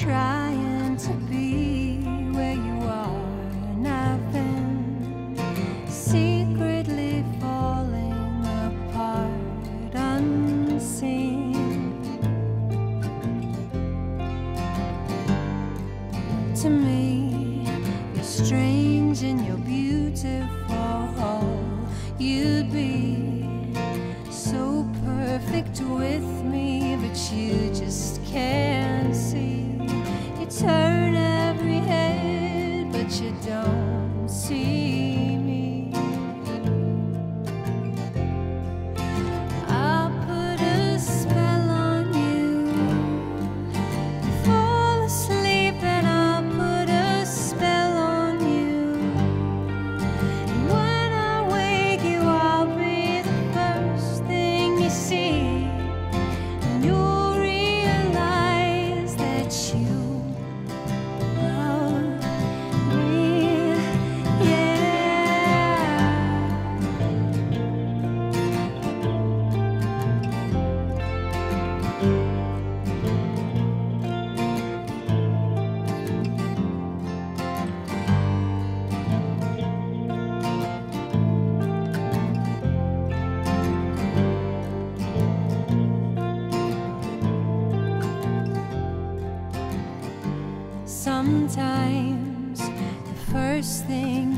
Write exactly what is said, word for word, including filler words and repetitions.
trying to be where you are, and I've been secretly falling apart unseen. To me, you're strange and you're beautiful. You'd be so perfect with me, but you just can't see. You turn every head, but you don't see me. I'll put a spell on you. You fall asleep and I'll put a spell on you. And when I wake you, I'll be the first thing you see. And you'll realize that you love me, yeah. Sometimes the first thing